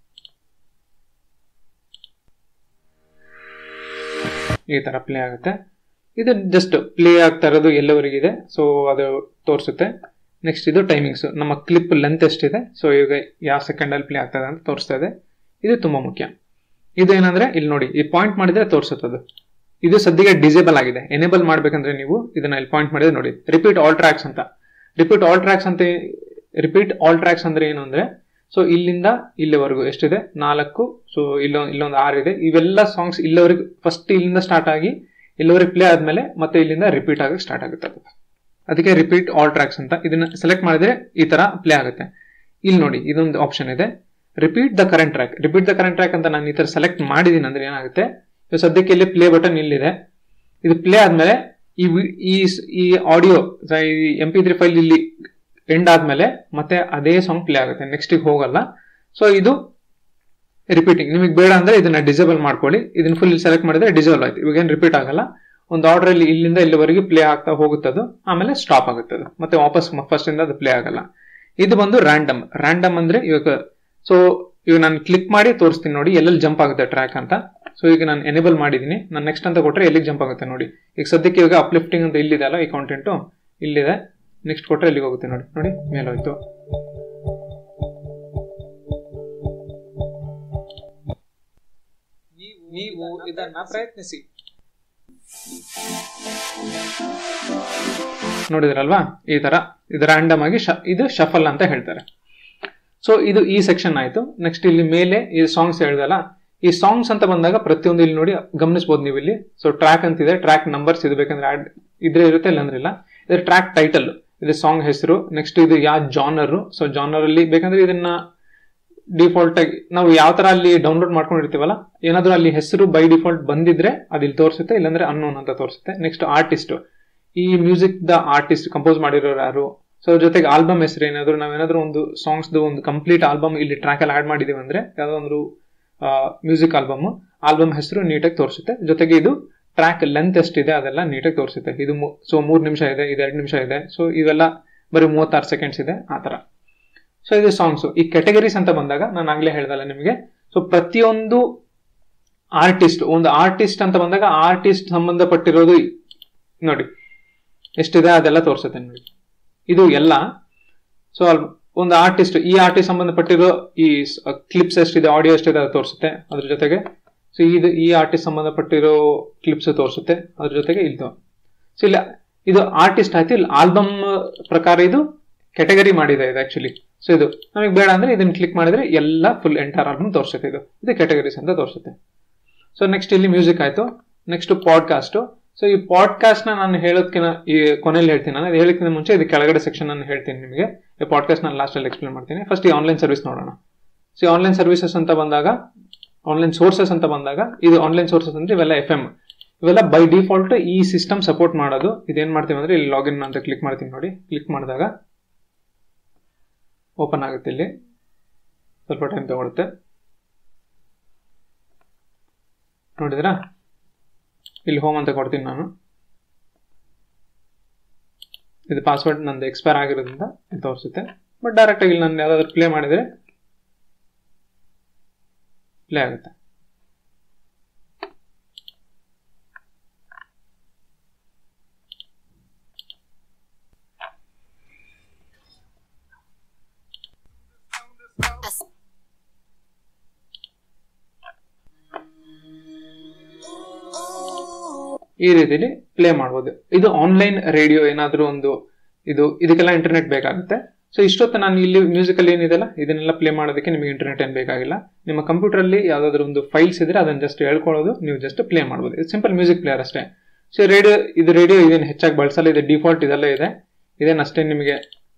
ಈ ತರ ಪ್ಲೇ ಆಗುತ್ತೆ. ಇದು ಜಸ್ಟ್ ಪ್ಲೇ ಆಗ್ತಾ ಇರೋದು ಎಲ್ಲವರೆಗಿದೆ, ಸೊ ಅದು ತೋರಿಸುತ್ತೆ. ನೆಕ್ಸ್ಟ್ ಇದು ಟೈಮಿಂಗ್ಸ್, ನಮ್ಮ ಕ್ಲಿಪ್ ಲೆಂತ್ ಎಷ್ಟಿದೆ, ಸೊ ಈಗ ಯಾವ ಸೆಕೆಂಡಲ್ಲಿ ಪ್ಲೇ ಆಗ್ತದೆ ಅಂತ ತೋರಿಸ್ತಾ ಇದೆ. ಇದು ತುಂಬ ಮುಖ್ಯ. ಇದು ಏನಂದ್ರೆ ಇಲ್ಲಿ ನೋಡಿ, ಈ ಪಾಯಿಂಟ್ ಮಾಡಿದ್ರೆ ತೋರಿಸುತ್ತದೆ. ಇದು ಸದ್ಯಕ್ಕೆ ಡಿಸೇಬಲ್ ಆಗಿದೆ. ಎನೇಬಲ್ ಮಾಡ್ಬೇಕಂದ್ರೆ ನೀವು ಇದನ್ನ ಇಲ್ಲಿ ಪಾಯಿಂಟ್ ಮಾಡಿದ್ರೆ ನೋಡಿ, ರಿಪೀಟ್ ಆಲ್ ಟ್ರ್ಯಾಕ್ಸ್ ಅಂತ. ರಿಪೀಟ್ ಆಲ್ ಟ್ರ್ಯಾಕ್ಸ್ ಅಂತ ರಿಪೀಟ್ ಆಲ್ ಟ್ರ್ಯಾಕ್ಸ್ ಅಂದ್ರೆ ಏನು ಅಂದ್ರೆ, ಸೊ ಇಲ್ಲಿಂದ ಇಲ್ಲಿವರೆಗೂ ಎಷ್ಟಿದೆ, ನಾಲ್ಕು. ಸೊ ಇಲ್ಲೊಂದು ಇಲ್ಲೊಂದು ಆರು ಇದೆ. ಇವೆಲ್ಲ ಸಾಂಗ್ಸ್ ಇಲ್ಲಿವರೆಗೂ ಫಸ್ಟ್ ಇಲ್ಲಿಂದ ಸ್ಟಾರ್ಟ್ ಆಗಿ ಇಲ್ಲಿವರೆಗೆ ಪ್ಲೇ ಆದ್ಮೇಲೆ ಮತ್ತೆ ಇಲ್ಲಿಂದ ರಿಪೀಟ್ ಆಗಕ್ಕೆ ಸ್ಟಾರ್ಟ್ ಆಗುತ್ತೆ. ಅದು ಅದಕ್ಕೆ ರಿಪೀಟ್ ಆಲ್ ಟ್ರ್ಯಾಕ್ಸ್ ಅಂತ. ಇದನ್ನ ಸೆಲೆಕ್ಟ್ ಮಾಡಿದ್ರೆ ಈ ತರ ಪ್ಲೇ ಆಗುತ್ತೆ. ಇಲ್ಲಿ ನೋಡಿ, ಇದೊಂದು ಆಪ್ಷನ್ ಇದೆ, repeat the current track. Repeat the current track ಅಂತ ನಾನು ಈ ತರ ಸೆಲೆಕ್ಟ್ ಮಾಡಿದೀನಿ ಅಂದ್ರೆ ಏನಾಗುತ್ತೆ, ಸದ್ಯಕ್ಕೆ ಇಲ್ಲಿ ಪ್ಲೇ ಬಟನ್ ಇಲ್ಲಿದೆ. ಇದು ಪ್ಲೇ ಆದ್ಮೇಲೆ ಈ ಈ audio M P three file ಇಲ್ಲಿ ಎಂಡ್ ಆದ್ಮೇಲೆ ಮತ್ತೆ ಅದೇ ಸಾಂಗ್ ಪ್ಲೇ ಆಗುತ್ತೆ, ನೆಕ್ಸ್ಟ್ ಹೋಗಲ್ಲ. ಸೊ ಇದು ರಿಪೀಟಿಂಗ್. ನಿಮಗೆ ಬೇಡ ಅಂದ್ರೆ ಇದನ್ನ ಡಿಸೇಬಲ್ ಮಾಡ್ಕೊಳ್ಳಿ. ಇದನ್ನ ಫುಲ್ ಸೆಲೆಕ್ಟ್ ಮಾಡಿದ್ರೆ ಡಿಸೇಬಲ್ ಆಯ್ತು. ಇವಾಗ ಏನು ರಿಪೀಟ್ ಆಗಲ್ಲ. ಒಂದು ಆರ್ಡರ್ ಅಲ್ಲಿ ಇಲ್ಲಿಂದ ಇಲ್ಲಿವರೆಗೆ ಪ್ಲೇ ಆಗ್ತಾ ಹೋಗುತ್ತದು, ಆಮೇಲೆ ಸ್ಟಾಪ್ ಆಗುತ್ತದೆ, ಮತ್ತೆ ವಾಪಸ್ ಫಸ್ಟ್ ಇಂದ ಅದು ಪ್ಲೇ ಆಗಲ್ಲ. ಇದು ಬಂದು ರ್ಯಾಂಡಮ್. ರ್ಯಾಂಡಮ್ ಅಂದ್ರೆ ಇವಾಗ, ಸೊ ಇವಾಗ ನಾನು ಕ್ಲಿಕ್ ಮಾಡಿ ತೋರಿಸ್ತೀನಿ ನೋಡಿ ಎಲ್ಲೆಲ್ಲಿ ಜಂಪ್ ಆಗುತ್ತೆ ಟ್ರ್ಯಾಕ್ ಅಂತ. ಸೊ ಈಗ ನಾನು ಎನೇಬಲ್ ಮಾಡಿದೀನಿ. ನಾನು ನೆಕ್ಸ್ಟ್ ಅಂತ ಕೊಟ್ಟರೆ ಎಲ್ಲಿಗೆ ಜಂಪ್ ಆಗುತ್ತೆ ನೋಡಿ. ಈಗ ಸದ್ಯಕ್ಕೆ ಇವಾಗ ಅಪ್ಲಿಫ್ಟಿಂಗ್ ಅಂತ ಇಲ್ಲಿದೆ ಅಲ್ಲ, ಈ ಕಾಂಟೆಂಟು ಇಲ್ಲಿದೆ. ನೆಕ್ಸ್ಟ್ ಕೊಟ್ಟರೆ ಎಲ್ಲಿಗೆ ಹೋಗುತ್ತೆ ನೋಡಿ. ನೋಡಿ ಮೇಲೆ ಹೋಯ್ತು. ನೀವು ಇದನ್ನ ಪ್ರಯತ್ನಿಸಿ. ನೋಡಿದ್ರಲ್ವಾ, ಈ ತರ ಇದು ರ್ಯಾಂಡಮ್ ಆಗಿ ಇದು ಶಫಲ್ ಅಂತ ಹೇಳ್ತಾರೆ. ಸೊ ಇದು ಈ ಸೆಕ್ಷನ್ ಆಯ್ತು. ನೆಕ್ಸ್ಟ್ ಇಲ್ಲಿ ಮೇಲೆ ಈ ಸಾಂಗ್ಸ್ ಹೇಳ್ದಲ್ಲ, ಈ ಸಾಂಗ್ಸ್ ಅಂತ ಬಂದಾಗ ಪ್ರತಿಯೊಂದು ಇಲ್ಲಿ ನೋಡಿ ಗಮನಿಸಬಹುದು ನೀವು ಇಲ್ಲಿ. ಸೊ ಟ್ರ್ಯಾಕ್ ಅಂತಿದೆ, ಟ್ರ್ಯಾಕ್ ನಂಬರ್ಸ್ ಇದು ಬೇಕಂದ್ರೆ ಆಡ್ ಇದ್ರೆ ಇರುತ್ತೆ, ಇಲ್ಲಾಂದ್ರೆ ಇಲ್ಲ. ಇದ್ರ ಟ್ರ್ಯಾಕ್ ಟೈಟಲ್, ಇದು ಸಾಂಗ್ ಹೆಸರು. ನೆಕ್ಸ್ಟ್ ಇದು ಯಾವ ಜಾನರ್. ಸೊ ಜಾನರ್ ಅಲ್ಲಿ ಬೇಕಂದ್ರೆ ಇದನ್ನ ಡಿಫಾಲ್ಟ್ ಆಗಿ ನಾವು ಯಾವ ತರ ಅಲ್ಲಿ ಡೌನ್ಲೋಡ್ ಮಾಡ್ಕೊಂಡಿರ್ತೀವಲ್ಲ, ಏನಾದ್ರೂ ಅಲ್ಲಿ ಹೆಸರು ಬೈ ಡಿಫಾಲ್ಟ್ ಬಂದಿದ್ರೆ ಅದು ಇಲ್ಲಿ ತೋರಿಸುತ್ತೆ, ಇಲ್ಲಾಂದ್ರೆ ಅನ್ನೋನ್ ಅಂತ ತೋರಿಸುತ್ತೆ. ನೆಕ್ಸ್ಟ್ ಆರ್ಟಿಸ್ಟ್, ಈ ಮ್ಯೂಸಿಕ್ ದ ಆರ್ಟಿಸ್ಟ್ ಕಂಪೋಸ್ ಮಾಡಿರೋರು ಯಾರು. ಸೊ ಜೊತೆಗೆ ಆಲ್ಬಮ್ ಹೆಸರು ಏನಾದ್ರು, ನಾವೇನಾದ್ರೂ ಒಂದು ಸಾಂಗ್ಸ್ ಒಂದು ಕಂಪ್ಲೀಟ್ ಆಲ್ಬಮ್ ಇಲ್ಲಿ ಟ್ರ್ಯಾಕ್ ಅಲ್ಲಿ ಆಡ್ ಮಾಡಿದೀವಿ ಅಂದ್ರೆ ಯಾವ್ದೋ ಒಂದು ಮ್ಯೂಸಿಕ್ ಆಲ್ಬಮ್, ಆಲ್ಬಮ್ ಹೆಸರು ನೀಟಾಗಿ ತೋರಿಸುತ್ತೆ. ಜೊತೆಗೆ ಇದು ಟ್ರ್ಯಾಕ್ ಲೆಂತ್ ಎಷ್ಟಿದೆ ಅದೆಲ್ಲ ನೀಟಾಗಿ ತೋರಿಸುತ್ತೆ. ಇದು ಸೊ ಮೂರ್ ನಿಮಿಷ ಇದೆ, ಇದು ಎರಡು ನಿಮಿಷ ಇದೆ. ಸೊ ಇವೆಲ್ಲ ಬರೀ ಮೂವತ್ತಾರು ಸೆಕೆಂಡ್ಸ್ ಇದೆ, ಆ ತರ. ಸೊ ಇದು ಸಾಂಗ್ಸ್. ಈ ಕ್ಯಾಟಗರೀಸ್ ಅಂತ ಬಂದಾಗ ನಾನು ಆಗ್ಲೇ ಹೇಳ್ದಲ್ಲ ನಿಮಗೆ, ಸೊ ಪ್ರತಿಯೊಂದು ಆರ್ಟಿಸ್ಟ್, ಒಂದು ಆರ್ಟಿಸ್ಟ್ ಅಂತ ಬಂದಾಗ ಆರ್ಟಿಸ್ಟ್ ಸಂಬಂಧಪಟ್ಟಿರೋದು ನೋಡಿ ಎಷ್ಟಿದೆ ಅದೆಲ್ಲ ತೋರಿಸುತ್ತೆ ನೋಡಿ. ಇದು ಎಲ್ಲ. ಸೊ ಒಂದು ಆರ್ಟಿಸ್ಟ್, ಈ ಆರ್ಟಿಸ್ಟ್ ಸಂಬಂಧಪಟ್ಟಿರೋ ಈ ಕ್ಲಿಪ್ಸ್ ಎಷ್ಟಿದೆ, ಆಡಿಯೋ ಎಷ್ಟಿದೆ ಅದು ತೋರಿಸುತ್ತೆ. ಅದ್ರ ಜೊತೆಗೆ ಸೊ ಇದು ಈ ಆರ್ಟಿಸ್ಟ್ ಸಂಬಂಧಪಟ್ಟಿರೋ ಕ್ಲಿಪ್ಸ್ ತೋರಿಸುತ್ತೆ. ಅದ್ರ ಜೊತೆಗೆ ಇದು. ಸೊ ಇಲ್ಲ ಇದು ಆರ್ಟಿಸ್ಟ್ ಆಯ್ತು. ಇಲ್ಲಿ ಆಲ್ಬಮ್ ಪ್ರಕಾರ ಇದು ಕ್ಯಾಟಗರಿ ಮಾಡಿದೆ ಇದು ಆಕ್ಚುಲಿ. ಸೊ ಇದು ನಮಗೆ ಬೇಡ ಅಂದ್ರೆ ಇದನ್ನ ಕ್ಲಿಕ್ ಮಾಡಿದ್ರೆ ಎಲ್ಲ ಫುಲ್ ಎಂಟರ್ ಆಲ್ಬಮ್ ತೋರಿಸುತ್ತೆ. ಇದು ಇದು ಕ್ಯಾಟಗರೀಸ್ ಅಂತ ತೋರಿಸುತ್ತೆ. ಸೊ ನೆಕ್ಸ್ಟ್ ಇಲ್ಲಿ ಮ್ಯೂಸಿಕ್ ಆಯ್ತು. Next podcast. ಸೊ ಈ ಪಾಡ್ಕಾಸ್ಟ್ ನ ನಾನು ಹೇಳೋದಕ್ಕಿಂತ ಈ ಕೊನೆಯಲ್ಲಿ ಹೇಳ್ತೀನಿ. ನಾನು ಹೇಳೋಕ್ಕಿಂತ ಮುಂಚೆ ಇದು ಕೆಳಗಡೆ ಸೆಕ್ಷನ್ ಅನ್ನು ಹೇಳ್ತೀನಿ ನಿಮಗೆ. ಈ ಪಾಡ್ಕಾಸ್ಟ್ ನಾನು ಲಾಸ್ಟ್ ಅಲ್ಲಿ ಎಕ್ಸ್ಪ್ಲೇನ್ ಮಾಡ್ತೀನಿ. ಫಸ್ಟ್ ಈ ಆನ್ಲೈನ್ ಸರ್ವಿಸ್ ನೋಡೋಣ. ಸೊ ಆನ್ಲೈನ್ ಸರ್ವಿಸಸ್ ಅಂತ ಬಂದಾಗ, ಆನ್ಲೈನ್ ಸೋರ್ಸಸ್ ಅಂತ ಬಂದಾಗ, ಇದು ಆನ್ಲೈನ್ ಸೋರ್ಸಸ್ ಅಂದ್ರೆ ಇವೆಲ್ಲ ಎಫ್ ಎಂ, ಇವೆಲ್ಲ ಬೈ ಡಿಫಾಲ್ಟ್ ಈ ಸಿಸ್ಟಮ್ ಸಪೋರ್ಟ್ ಮಾಡೋದು. ಇದೇನ್ ಮಾಡ್ತೀವಿ ಅಂದ್ರೆ ಇಲ್ಲಿ ಲಾಗಿನ್ ಅಂತ ಕ್ಲಿಕ್ ಮಾಡ್ತೀನಿ ನೋಡಿ. ಕ್ಲಿಕ್ ಮಾಡಿದಾಗ ಓಪನ್ ಆಗುತ್ತೆ. ಇಲ್ಲಿ ಸ್ವಲ್ಪ ಟೈಮ್ ತಗೊಳುತ್ತೆ. ನೋಡಿದ್ರಾ, ಇಲ್ಲಿ ಹೋಮ್ ಅಂತ ಕೊಡ್ತೀನಿ ನಾನು. ಇದು ಪಾಸ್ವರ್ಡ್ ನಂದು ಎಕ್ಸ್ಪೈರ್ ಆಗಿರೋದ್ರಿಂದ ಇದು ತೋರಿಸುತ್ತೆ. ಬಟ್ ಡೈರೆಕ್ಟ್ ಆಗಿ ನಾನು ಯಾವ್ದಾದ್ರು ಪ್ಲೇ ಮಾಡಿದ್ರೆ ಪ್ಲೇ ಆಗುತ್ತೆ. ಈ ರೀತಿಲಿ ಪ್ಲೇ ಮಾಡ್ಬೋದು. ಇದು ಆನ್ಲೈನ್ ರೇಡಿಯೋ ಏನಾದ್ರೂ ಒಂದು ಇದು ಇದಕ್ಕೆಲ್ಲ ಇಂಟರ್ನೆಟ್ ಬೇಕಾಗುತ್ತೆ. ಸೊ ಇಷ್ಟೊತ್ತು ನಾನು ಇಲ್ಲಿ ಮ್ಯೂಸಿಕಲ್ಲಿ ಏನಿದೆಲ್ಲ ಇದನ್ನೆಲ್ಲ ಪ್ಲೇ ಮಾಡೋದಕ್ಕೆ ನಿಮಗೆ ಇಂಟರ್ನೆಟ್ ಏನು ಬೇಕಾಗಿಲ್ಲ. ನಿಮ್ಮ ಕಂಪ್ಯೂಟರಲ್ಲಿ ಯಾವುದಾದ್ರೂ ಒಂದು ಫೈಲ್ಸ್ ಇದ್ರೆ ಅದನ್ನು ಜಸ್ಟ್ ಹೇಳ್ಕೊಳ್ಳೋದು, ನೀವು ಜಸ್ಟ್ ಪ್ಲೇ ಮಾಡ್ಬೋದು. ಇದು ಸಿಂಪಲ್ ಮ್ಯೂಸಿಕ್ ಪ್ಲೇಯರ್ ಅಷ್ಟೇ. ಸೊ ರೇಡಿಯೋ ಇದು ರೇಡಿಯೋ ಇದೇನು ಹೆಚ್ಚಾಗಿ ಬಳಸಲ್ಲ, ಇದು ಡಿಫಾಲ್ಟ್ ಇದೆಲ್ಲ ಇದೆ, ಇದೇನು ಅಷ್ಟೇ ನಿಮಗೆ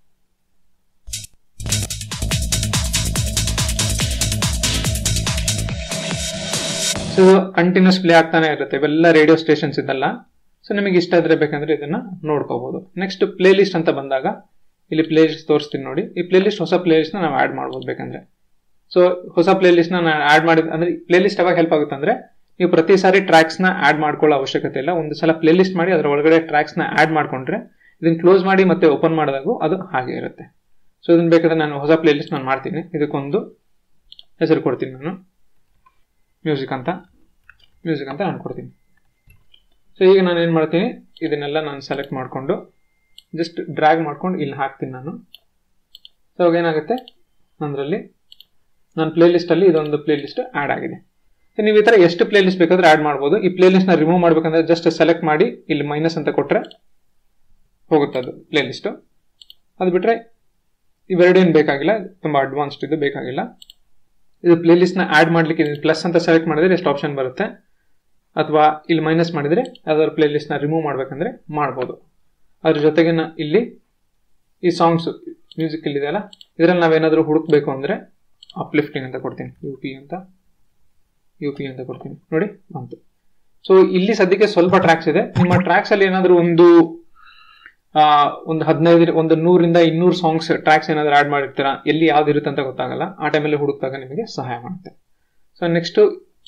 ಸೊ ಕಂಟಿನ್ಯೂಸ್ ಪ್ಲೇ ಆಗ್ತಾನೆ ಇರುತ್ತೆ. ಇವೆಲ್ಲ ರೇಡಿಯೋ ಸ್ಟೇಷನ್ಸ್ ಇದೆಲ್ಲ. ಸೊ ನಿಮಗೆ ಇಷ್ಟ ಇದ್ರೆ ಬೇಕಂದ್ರೆ ಇದನ್ನ ನೋಡ್ಕೋಬಹುದು. ನೆಕ್ಸ್ಟ್ ಪ್ಲೇ ಲಿಸ್ಟ್ ಅಂತ ಬಂದಾಗ ಇಲ್ಲಿ ಪ್ಲೇ ಲಿಸ್ಟ್ ತೋರಿಸ್ತೀನಿ ನೋಡಿ. ಈ ಪ್ಲೇ ಲಿಸ್ಟ್ ಹೊಸ ಪ್ಲೇ ಲಿಸ್ಟ್ ನಾವು ಆಡ್ ಮಾಡ್ಬೋದು ಬೇಕಂದ್ರೆ. ಸೊ ಹೊಸ ಪ್ಲೇ ಲಿಸ್ಟ್ ನಾನು ಆಡ್ ಮಾಡಿದ ಅಂದ್ರೆ ಪ್ಲೇ ಲಿಸ್ಟ್ ಯಾವಾಗ ಹೆಲ್ಪ್ ಆಗುತ್ತೆ ಅಂದ್ರೆ, ನೀವು ಪ್ರತಿ ಸಾರಿ ಟ್ರ್ಯಾಕ್ಸ್ ನ ಆಡ್ ಮಾಡ್ಕೊಳ್ಳೋ ಅವಶ್ಯಕತೆ ಇಲ್ಲ. ಒಂದು ಸಲ ಪ್ಲೇ ಲಿಸ್ಟ್ ಮಾಡಿ ಅದರ ಒಳಗಡೆ ಟ್ರ್ಯಾಕ್ಸ್ ನ ಆಡ್ ಮಾಡ್ಕೊಂಡ್ರೆ ಇದನ್ನ ಕ್ಲೋಸ್ ಮಾಡಿ ಮತ್ತೆ ಓಪನ್ ಮಾಡಿದಾಗೂ ಅದು ಹಾಗೆ ಇರುತ್ತೆ. ಸೊ ಇದನ್ನ ಬೇಕಾದ್ರೆ ನಾನು ಹೊಸ ಪ್ಲೇ ಲಿಸ್ಟ್ ನಾನು ಮಾಡ್ತೀನಿ. ಇದಕ್ಕೊಂದು ಹೆಸರು ಕೊಡ್ತೀನಿ, ನಾನು ಮ್ಯೂಸಿಕ್ ಅಂತ ಮ್ಯೂಸಿಕ್ ಅಂತ ನಾನು ಕೊಡ್ತೀನಿ. ಸೊ ಈಗ ನಾನು ಏನು ಮಾಡ್ತೀನಿ, ಇದನ್ನೆಲ್ಲ ನಾನು ಸೆಲೆಕ್ಟ್ ಮಾಡಿಕೊಂಡು ಜಸ್ಟ್ ಡ್ರ್ಯಾಗ್ ಮಾಡ್ಕೊಂಡು ಇಲ್ಲಿ ಹಾಕ್ತೀನಿ ನಾನು. ಸೊ ಅವಾಗ ಏನಾಗುತ್ತೆ, ಅದರಲ್ಲಿ ನನ್ನ ಪ್ಲೇ ಲಿಸ್ಟಲ್ಲಿ ಇದೊಂದು ಪ್ಲೇ ಲಿಸ್ಟ್ ಆ್ಯಡ್ ಆಗಿದೆ. ಸೊ ನೀವು ಈ ಥರ ಎಷ್ಟು ಪ್ಲೇ ಲಿಸ್ಟ್ ಬೇಕಾದ್ರೆ ಆ್ಯಡ್ ಮಾಡ್ಬೋದು. ಈ ಪ್ಲೇ ಲಿಸ್ಟ್ನ ರಿಮೂವ್ ಮಾಡ್ಬೇಕಂದ್ರೆ ಜಸ್ಟ್ ಸೆಲೆಕ್ಟ್ ಮಾಡಿ ಇಲ್ಲಿ ಮೈನಸ್ ಅಂತ ಕೊಟ್ಟರೆ ಹೋಗುತ್ತೆ ಅದು ಪ್ಲೇ ಲಿಸ್ಟು. ಅದು ಬಿಟ್ಟರೆ ಇವೆರಡು ಏನು ಬೇಕಾಗಿಲ್ಲ, ತುಂಬ ಅಡ್ವಾನ್ಸ್ಡ್ ಇದು ಬೇಕಾಗಿಲ್ಲ. ಇದು ಪ್ಲೇ ಲಿಸ್ಟ್ನ ಆ್ಯಡ್ ಮಾಡಲಿಕ್ಕೆ ಪ್ಲಸ್ ಅಂತ ಸೆಲೆಕ್ಟ್ ಮಾಡಿದ್ರೆ ಎಷ್ಟು ಆಪ್ಷನ್ ಬರುತ್ತೆ, ಅಥವಾ ಇಲ್ಲಿ ಮೈನಸ್ ಮಾಡಿದರೆ ಯಾವ್ದಾದ್ರು ಪ್ಲೇ ಲಿಸ್ಟ್ನ ರಿಮೂವ್ ಮಾಡ್ಬೇಕಂದ್ರೆ ಮಾಡ್ಬೋದು. ಅದ್ರ ಜೊತೆಗೆ ಇಲ್ಲಿ ಈ ಸಾಂಗ್ಸು ಮ್ಯೂಸಿಕ್ ಇಲ್ಲಿದೆಯಲ್ಲ, ಇದರಲ್ಲಿ ನಾವೇನಾದರೂ ಹುಡುಕ್ಬೇಕು ಅಂದರೆ ಅಪ್ಲಿಫ್ಟಿಂಗ್ ಅಂತ ಕೊಡ್ತೀನಿ, ಯು ಪಿ ಅಂತ ಯು ಪಿ ಅಂತ ಕೊಡ್ತೀನಿ ನೋಡಿ ಬಂತು. ಸೊ ಇಲ್ಲಿ ಸದ್ಯಕ್ಕೆ ಸ್ವಲ್ಪ ಟ್ರ್ಯಾಕ್ಸ್ ಇದೆ. ನಿಮ್ಮ ಟ್ರ್ಯಾಕ್ಸ್ ಅಲ್ಲಿ ಏನಾದರೂ ಒಂದು ಒಂದು ಹದಿನೈದು ಒಂದು ನೂರಿಂದ ಇನ್ನೂರು ಸಾಂಗ್ಸ್ ಟ್ರ್ಯಾಕ್ಸ್ ಏನಾದರೂ ಆ್ಯಡ್ ಮಾಡಿರ್ತೀರಾ, ಎಲ್ಲಿ ಯಾವ್ದು ಇರುತ್ತೆ ಅಂತ ಗೊತ್ತಾಗಲ್ಲ, ಆ ಟೈಮಲ್ಲಿ ಹುಡುಕ್ದಾಗ ನಿಮಗೆ ಸಹಾಯ ಮಾಡುತ್ತೆ. ಸೊ ನೆಕ್ಸ್ಟ್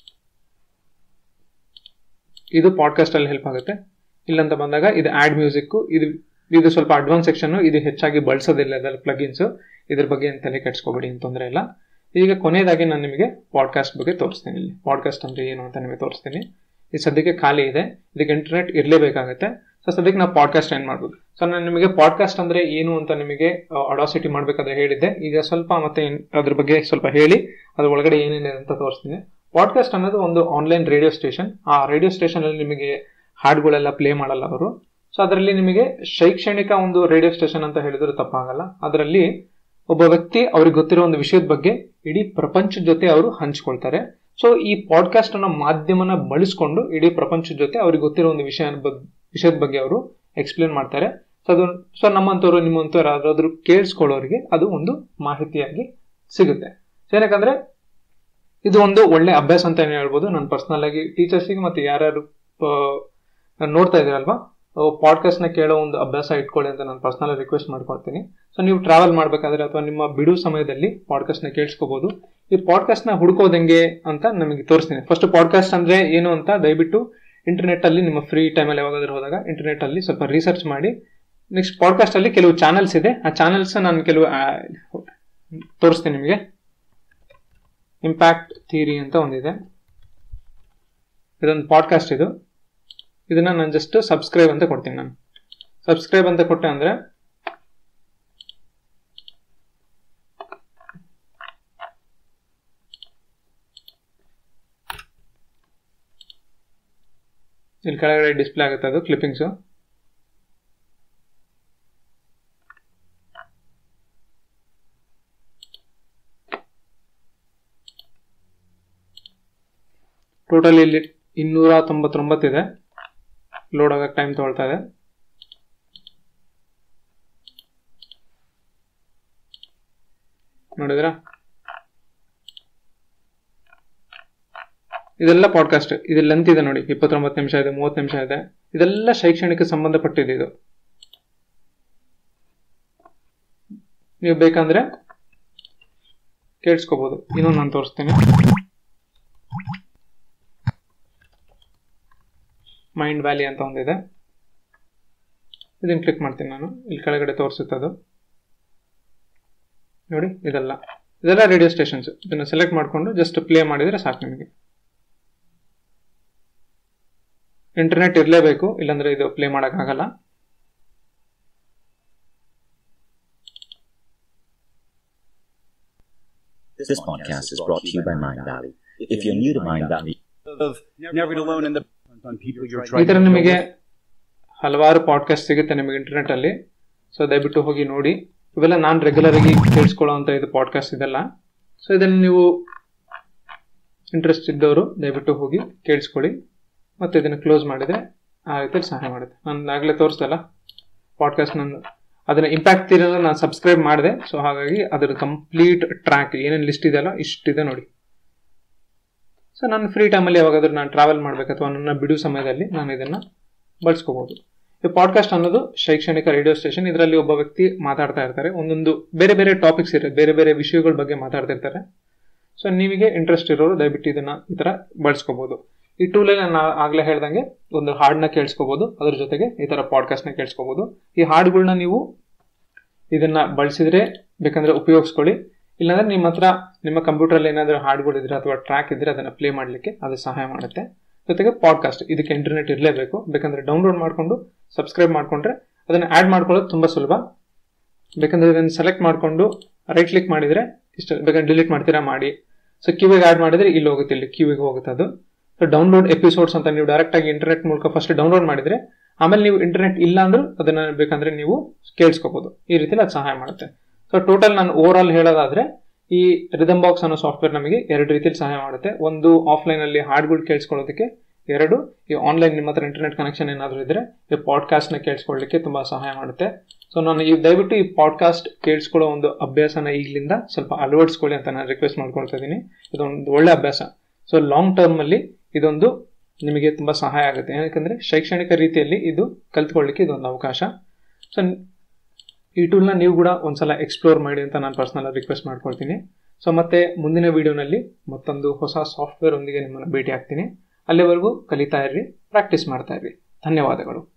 ಇದು ಪಾಡ್ಕಾಸ್ಟ್ ಅಲ್ಲಿ ಹೆಲ್ಪ್ ಆಗುತ್ತೆ. ಇಲ್ಲಂತ ಬಂದಾಗ ಇದು ಆಡ್ ಮ್ಯೂಸಿಕ್, ಇದು ಇದು ಸ್ವಲ್ಪ ಅಡ್ವಾನ್ಸ್ ಸೆಕ್ಷನ್, ಇದು ಹೆಚ್ಚಾಗಿ ಬಳಸೋದಿಲ್ಲ ಇದೆಲ್ಲ ಪ್ಲಗಿನ್ಸ್. ಇದ್ರ ಬಗ್ಗೆ ಏನು ತಲೆ ಕೆಡ್ಸ್ಕೋಬೇಡಿ, ಏನು ತೊಂದರೆ ಇಲ್ಲ. ಈಗ ಕೊನೆಯದಾಗಿ ನಾನು ನಿಮಗೆ ಪಾಡ್ಕಾಸ್ಟ್ ಬಗ್ಗೆ ತೋರಿಸ್ತೀನಿ. ಇಲ್ಲಿ ಪಾಡ್ಕಾಸ್ಟ್ ಅಂದ್ರೆ ಏನು ಅಂತ ನಿಮಗೆ ತೋರಿಸ್ತೀನಿ. ಇದು ಸದ್ಯಕ್ಕೆ ಖಾಲಿ ಇದೆ, ಇದಕ್ಕೆ ಇಂಟರ್ನೆಟ್ ಇರಲೇಬೇಕಾಗುತ್ತೆ. ಸೊ ಸದ್ಯಕ್ಕೆ ನಾವು ಪಾಡ್ಕಾಸ್ಟ್ ಏನು ಮಾಡ್ಬೋದು. ಸೊ ನಾನು ನಿಮಗೆ ಪಾಡ್ಕಾಸ್ಟ್ ಅಂದ್ರೆ ಏನು ಅಂತ ನಿಮಗೆ ಅಡಾಸಿಟಿ ಮಾಡಬೇಕಾದ್ರೆ ಹೇಳಿದ್ದೆ. ಈಗ ಸ್ವಲ್ಪ ಮತ್ತೆ ಅದ್ರ ಬಗ್ಗೆ ಸ್ವಲ್ಪ ಹೇಳಿ ಅದ್ರ ಒಳಗಡೆ ಏನೇನಿದೆ ಅಂತ ತೋರಿಸ್ತೀನಿ. ಪಾಡ್ಕಾಸ್ಟ್ ಅನ್ನೋದು ಒಂದು ಆನ್ಲೈನ್ ರೇಡಿಯೋ ಸ್ಟೇಷನ್. ಆ ರೇಡಿಯೋ ಸ್ಟೇಷನ್ ಅಲ್ಲಿ ನಿಮಗೆ ಹಾಡುಗಳೆಲ್ಲ ಪ್ಲೇ ಮಾಡಲ್ಲ ಅವರು. ಸೊ ಅದರಲ್ಲಿ ನಿಮಗೆ ಶೈಕ್ಷಣಿಕ ಒಂದು ರೇಡಿಯೋ ಸ್ಟೇಷನ್ ಅಂತ ಹೇಳಿದ್ರೆ ತಪ್ಪಾಗಲ್ಲ. ಅದರಲ್ಲಿ ಒಬ್ಬ ವ್ಯಕ್ತಿ ಅವ್ರಿಗೆ ಗೊತ್ತಿರೋ ಒಂದು ವಿಷಯದ ಬಗ್ಗೆ ಇಡೀ ಪ್ರಪಂಚದ ಜೊತೆ ಅವರು ಹಂಚ್ಕೊಳ್ತಾರೆ. ಸೊ ಈ ಪಾಡ್ಕಾಸ್ಟ್ ಅನ್ನೋ ಮಾಧ್ಯಮನ ಬಳಸ್ಕೊಂಡು ಇಡೀ ಪ್ರಪಂಚದ ಜೊತೆ ಅವ್ರಿಗೆ ಗೊತ್ತಿರೋ ಒಂದು ವಿಷಯ ವಿಷಯದ ಬಗ್ಗೆ ಅವರು ಎಕ್ಸ್ಪ್ಲೇನ್ ಮಾಡ್ತಾರೆ. ಸೊ ಅದು ಸೊ ನಮ್ಮಂಥವ್ರು ನಿಮ್ಮಂಥವ್ರು ಯಾರಾದ್ರೂ ಕೇಳಿಸ್ಕೊಳ್ಳೋರಿಗೆ ಅದು ಒಂದು ಮಾಹಿತಿಯಾಗಿ ಸಿಗುತ್ತೆ. ಸೊ ಏನಕ್ಕಂದ್ರೆ ಇದು ಒಂದು ಒಳ್ಳೆ ಅಭ್ಯಾಸ ಅಂತ ಏನು ಹೇಳ್ಬೋದು. ನಾನು ಪರ್ಸನಲ್ ಆಗಿ ಟೀಚರ್ಸಿಗೆ ಮತ್ತು ಯಾರ್ಯಾರು ನೋಡ್ತಾ ಇದ್ದೀರಲ್ವಾ, ಪಾಡ್ಕಾಸ್ಟ್ ನ ಕೇಳೋ ಒಂದು ಅಭ್ಯಾಸ ಇಟ್ಕೊಳ್ಳಿ ಅಂತ ನಾನು ಪರ್ಸನಲ್ ರಿಕ್ವೆಸ್ಟ್ ಮಾಡ್ಕೊಳ್ತೀನಿ. ಸೊ ನೀವು ಟ್ರಾವೆಲ್ ಮಾಡಬೇಕಾದ್ರೆ ಅಥವಾ ನಿಮ್ಮ ಬಿಡು ಸಮಯದಲ್ಲಿ ಪಾಡ್ಕಾಸ್ಟ್ ನ ಕೇಳಿಸ್ಕೋಬಹುದು. ಈ ಪಾಡ್ಕಾಸ್ಟ್ ನ ಹುಡುಕೋದಂಗೆ ಅಂತ ನಮಗೆ ತೋರಿಸ್ತೀನಿ. ಫಸ್ಟ್ ಪಾಡ್ಕಾಸ್ಟ್ ಅಂದ್ರೆ ಏನು ಅಂತ ದಯವಿಟ್ಟು ಇಂಟರ್ನೆಟ್ ಅಲ್ಲಿ ನಿಮ್ಮ ಫ್ರೀ ಟೈಮಲ್ಲಿ ಯಾವಾಗಾದ್ರೂ ಹೋದಾಗ ಇಂಟರ್ನೆಟ್ ಅಲ್ಲಿ ಸ್ವಲ್ಪ ರಿಸರ್ಚ್ ಮಾಡಿ. ನೆಕ್ಸ್ಟ್ ಪಾಡ್ಕಾಸ್ಟ್ ಅಲ್ಲಿ ಕೆಲವು ಚಾನಲ್ಸ್ ಇದೆ, ಆ ಚಾನಲ್ಸ್ ನಾನು ಕೆಲವು ತೋರಿಸ್ತೀನಿ ನಿಮಗೆ. ಇಂಪ್ಯಾಕ್ಟ್ ಥಿಯರಿ ಅಂತ ಒಂದಿದೆ, ಇದೊಂದು ಪಾಡ್ಕಾಸ್ಟ್. ಇದು ಇದನ್ನ ನಾನು ಜಸ್ಟ್ ಸಬ್ಸ್ಕ್ರೈಬ್ ಅಂತ ಕೊಡ್ತೀನಿ. ನಾನು ಸಬ್ಸ್ಕ್ರೈಬ್ ಅಂತ ಕೊಟ್ಟೆ ಅಂದ್ರೆ ಇಲ್ಲಿ ಕೆಳಗಡೆ ಡಿಸ್ಪ್ಲೇ ಆಗುತ್ತೆ ಅದು ಕ್ಲಿಪ್ಪಿಂಗ್ಸ್. ಟೋಟಲ್ ಇಲ್ಲಿ ಇನ್ನೂರ ತೊಂಬತ್ತೊಂಬತ್ತಿದೆ. ಲೋಡ್ ಆಗಕ್ಕೆ ಟೈಮ್ ತಗೊಳ್ತಾ ಇದೆ. ನೋಡಿದ್ರಾ, ಇದೆಲ್ಲ ಪಾಡ್ಕಾಸ್ಟ್. ಇದು ಲೆಂತ್ ಇದೆ ನೋಡಿ, ಇಪ್ಪತ್ತೊಂಬತ್ತು ನಿಮಿಷ ಇದೆ, ಮೂವತ್ತು ನಿಮಿಷ ಇದೆ. ಇದೆಲ್ಲ ಶೈಕ್ಷಣಿಕ ಸಂಬಂಧಪಟ್ಟಿದೆ. ಇದು ನೀವು ಬೇಕಂದ್ರೆ ಕೇಳಿಸ್ಕೋಬಹುದು. ಇನ್ನೊಂದು ನಾನು ತೋರಿಸ್ತೀನಿ. ಮೈಂಡ್ ವ್ಯಾಲಿ ಅಂತ ಒಂದಿದೆ, ಇದನ್ನು ಕ್ಲಿಕ್ ಮಾಡ್ತೀನಿ ನಾನು. ಇಲ್ಲಿ ಕೆಳಗಡೆ ತೋರಿಸುತ್ತದು ನೋಡಿ. ಇದೆಲ್ಲ ಇದೆಲ್ಲ ರೇಡಿಯೋ ಸ್ಟೇಷನ್ಸ್. ಇದನ್ನು ಸೆಲೆಕ್ಟ್ ಮಾಡಿಕೊಂಡು ಜಸ್ಟ್ ಪ್ಲೇ ಮಾಡಿದರೆ ಸಾಕು ನಿಮಗೆ. ಇಂಟರ್ನೆಟ್ ಇರಲೇಬೇಕು, ಇಲ್ಲಾಂದ್ರೆ ಇದು ಪ್ಲೇ ಮಾಡೋಕ್ಕಾಗಲ್ಲ. This podcast is brought to you by Mind Valley. If you're new to Mind Valley, never alone in the on people you're ಈ trying ಥರ to ನಿಮಗೆ ಹಲವಾರು ಪಾಡ್ಕಾಸ್ಟ್ ಸಿಗುತ್ತೆ ನಿಮಗೆ ಇಂಟರ್ನೆಟ್ ಅಲ್ಲಿ. ಸೊ ದಯವಿಟ್ಟು ಹೋಗಿ ನೋಡಿ. ಇವೆಲ್ಲ ನಾನು ರೆಗ್ಯುಲರ್ ಆಗಿ ಕೇಳಿಸ್ಕೊಳ್ಳೋ ಅಂತ ಇದು ಪಾಡ್ಕಾಸ್ಟ್ ಇದೆಲ್ಲ. ಸೊ ಇದನ್ನು ನೀವು ಇಂಟ್ರೆಸ್ಟ್ ಇದ್ದವರು ದಯವಿಟ್ಟು ಹೋಗಿ ಕೇಳಿಸ್ಕೊಳ್ಳಿ ಮತ್ತು ಇದನ್ನು ಕ್ಲೋಸ್ ಮಾಡಿದರೆ ಆ ರೀತಿಯಲ್ಲಿ ಸಹಾಯ ಮಾಡುತ್ತೆ. ನಾನು ಆಗಲೇ ತೋರಿಸ್ದಲ್ಲ ಪಾಡ್ಕಾಸ್ಟ್, ನಾನು ಅದನ್ನ ಇಂಪ್ಯಾಕ್ಟ್ ಇರೋಲ್ಲ ನಾನು ಸಬ್ಸ್ಕ್ರೈಬ್ ಮಾಡಿದೆ. ಸೊ ಹಾಗಾಗಿ ಅದರ ಕಂಪ್ಲೀಟ್ ಟ್ರ್ಯಾಕ್ ಏನೇನು ಲಿಸ್ಟ್ ಇದೆಯಲ್ಲ ಇಷ್ಟಿದೆ ನೋಡಿ. ಸೊ ನಾನು ಫ್ರೀ ಟೈಮಲ್ಲಿ ಯಾವಾಗಾದ್ರೂ ನಾನು ಟ್ರಾವೆಲ್ ಮಾಡಬೇಕು ಅಥವಾ ನನ್ನ ಬಿಡು ಸಮಯದಲ್ಲಿ ನಾನು ಇದನ್ನು ಬಳಸ್ಕೋಬೋದು. ಈ ಪಾಡ್ಕಾಸ್ಟ್ ಅನ್ನೋದು ಶೈಕ್ಷಣಿಕ ರೇಡಿಯೋ ಸ್ಟೇಷನ್. ಇದರಲ್ಲಿ ಒಬ್ಬ ವ್ಯಕ್ತಿ ಮಾತಾಡ್ತಾ ಇರ್ತಾರೆ, ಒಂದೊಂದು ಬೇರೆ ಬೇರೆ ಟಾಪಿಕ್ಸ್ ಇರುತ್ತೆ, ಬೇರೆ ಬೇರೆ ವಿಷಯಗಳ ಬಗ್ಗೆ ಮಾತಾಡ್ತಿರ್ತಾರೆ. ಸೊ ನಿಮಗೆ ಇಂಟ್ರೆಸ್ಟ್ ಇರೋರು ದಯವಿಟ್ಟು ಇದನ್ನು ಈ ಥರ ಬಳಸ್ಕೋಬೋದು. ಈ ಟೂಲಲ್ಲಿ ನಾನು ಆಗಲೇ ಹೇಳ್ದಂಗೆ ಒಂದು ಹಾಡನ್ನ ಕೇಳಿಸ್ಕೋಬೋದು, ಅದ್ರ ಜೊತೆಗೆ ಈ ಥರ ಪಾಡ್ಕಾಸ್ಟ್ನ ಕೇಳಿಸ್ಕೋಬೋದು. ಈ ಹಾಡುಗಳನ್ನ ನೀವು ಇದನ್ನು ಬಳಸಿದ್ರೆ ಬೇಕಂದರೆ ಉಪಯೋಗಿಸ್ಕೊಳ್ಳಿ, ಇಲ್ಲಾಂದರೆ ನಿಮ್ಮ ಹತ್ರ ನಿಮ್ಮ ಕಂಪ್ಯೂಟರಲ್ಲಿ ಏನಾದರೂ ಹಾಡುಗಳಿದ್ರೆ ಅಥವಾ ಟ್ರ್ಯಾಕ್ ಇದ್ದರೆ ಅದನ್ನು ಪ್ಲೇ ಮಾಡಲಿಕ್ಕೆ ಅದು ಸಹಾಯ ಮಾಡುತ್ತೆ. ಜೊತೆಗೆ ಪಾಡ್ಕಾಸ್ಟ್ ಇದಕ್ಕೆ ಇಂಟರ್ನೆಟ್ ಇರಲೇಬೇಕು, ಬೇಕಂದರೆ ಡೌನ್ಲೋಡ್ ಮಾಡಿಕೊಂಡು ಸಬ್ಸ್ಕ್ರೈಬ್ ಮಾಡಿಕೊಂಡ್ರೆ ಅದನ್ನು ಆ್ಯಡ್ ಮಾಡ್ಕೊಳ್ಳೋದು ತುಂಬ ಸುಲಭ. ಬೇಕಂದರೆ ಇದನ್ನು ಸೆಲೆಕ್ಟ್ ಮಾಡಿಕೊಂಡು ರೈಟ್ ಕ್ಲಿಕ್ ಮಾಡಿದರೆ ಇಷ್ಟ, ಬೇಕಂದ್ರೆ ಡಿಲೀಟ್ ಮಾಡ್ತೀರಾ ಮಾಡಿ. ಸೊ ಕ್ಯೂವಿಗೆ ಆ್ಯಡ್ ಮಾಡಿದರೆ ಇಲ್ಲಿ ಹೋಗುತ್ತೆ, ಇಲ್ಲಿ ಕ್ಯೂವಿಗೆ ಹೋಗುತ್ತೆ ಅದು. ಸೊ ಡೌನ್ಲೋಡ್ ಎಪಿಸೋಡ್ಸ್ ಅಂತ ನೀವು ಡೈರೆಕ್ಟಾಗಿ ಇಂಟರ್ನೆಟ್ ಮೂಲಕ ಫಸ್ಟ್ ಡೌನ್ಲೋಡ್ ಮಾಡಿದರೆ ಆಮೇಲೆ ನೀವು ಇಂಟರ್ನೆಟ್ ಇಲ್ಲ ಅಂದ್ರೂ ಅದನ್ನು ಬೇಕಂದರೆ ನೀವು ಕೇಳಿಸ್ಕೋಬೋದು. ಈ ರೀತಿಯಲ್ಲಿ ಅದು ಸಹಾಯ ಮಾಡುತ್ತೆ. ಸೊ ಟೋಟಲ್ ನಾನು ಓವರ್ ಆಲ್ ಹೇಳೋದಾದರೆ ಈ ರಿದಮ್ ಬಾಕ್ಸ್ ಅನ್ನೋ ಸಾಫ್ಟ್ವೇರ್ ನಮಗೆ ಎರಡು ರೀತಿಯಲ್ಲಿ ಸಹಾಯ ಮಾಡುತ್ತೆ. ಒಂದು ಆಫ್ಲೈನಲ್ಲಿ ಹಾಡುಗಳು ಕೇಳಿಸ್ಕೊಳ್ಳೋದಕ್ಕೆ, ಎರಡು ಈ ಆನ್ಲೈನ್ ನಿಮ್ಮ ಹತ್ರ ಇಂಟರ್ನೆಟ್ ಕನೆಕ್ಷನ್ ಏನಾದರೂ ಇದ್ದರೆ ಈ ಪಾಡ್ಕಾಸ್ಟ್ನ ಕೇಳಿಸ್ಕೊಳ್ಳಲಿಕ್ಕೆ ತುಂಬ ಸಹಾಯ ಮಾಡುತ್ತೆ. ಸೊ ನಾನು ಈ ದಯವಿಟ್ಟು ಈ ಪಾಡ್ಕಾಸ್ಟ್ ಕೇಳಿಸ್ಕೊಳ್ಳೋ ಒಂದು ಅಭ್ಯಾಸನ ಈಗಲಿಂದ ಸ್ವಲ್ಪ ಅಳವಡಿಸ್ಕೊಳ್ಳಿ ಅಂತ ನಾನು ರಿಕ್ವೆಸ್ಟ್ ಮಾಡ್ಕೊಳ್ತಾ ಇದ್ದೀನಿ. ಇದೊಂದು ಒಳ್ಳೆ ಅಭ್ಯಾಸ. ಸೊ ಲಾಂಗ್ ಟರ್ಮಲ್ಲಿ ಇದೊಂದು ನಿಮಗೆ ತುಂಬ ಸಹಾಯ ಆಗುತ್ತೆ. ಯಾಕಂದರೆ ಶೈಕ್ಷಣಿಕ ರೀತಿಯಲ್ಲಿ ಇದು ಕಲ್ತ್ಕೊಳ್ಳಿಕ್ಕೆ ಇದೊಂದು ಅವಕಾಶ. ಸೊ ಈ ಟೂಲ್ನ ನೀವು ಕೂಡ ಒಂದ್ಸಲ ಎಕ್ಸ್ಪ್ಲೋರ್ ಮಾಡಿ ಅಂತ ನಾನು ಪರ್ಸ್ನಲ್ ರಿಕ್ವೆಸ್ಟ್ ಮಾಡ್ಕೊಳ್ತೀನಿ. ಸೊ ಮತ್ತೆ ಮುಂದಿನ ವಿಡಿಯೋನಲ್ಲಿ ಮತ್ತೊಂದು ಹೊಸ ಸಾಫ್ಟ್ವೇರ್ ಒಂದಿಗೆ ನಿಮ್ಮನ್ನು ಭೇಟಿ ಆಗ್ತೀನಿ. ಅಲ್ಲಿವರೆಗೂ ಕಲಿತಾ ಇರ್ರಿ, ಪ್ರಾಕ್ಟೀಸ್ ಮಾಡ್ತಾ ಇರ್ರಿ. ಧನ್ಯವಾದಗಳು.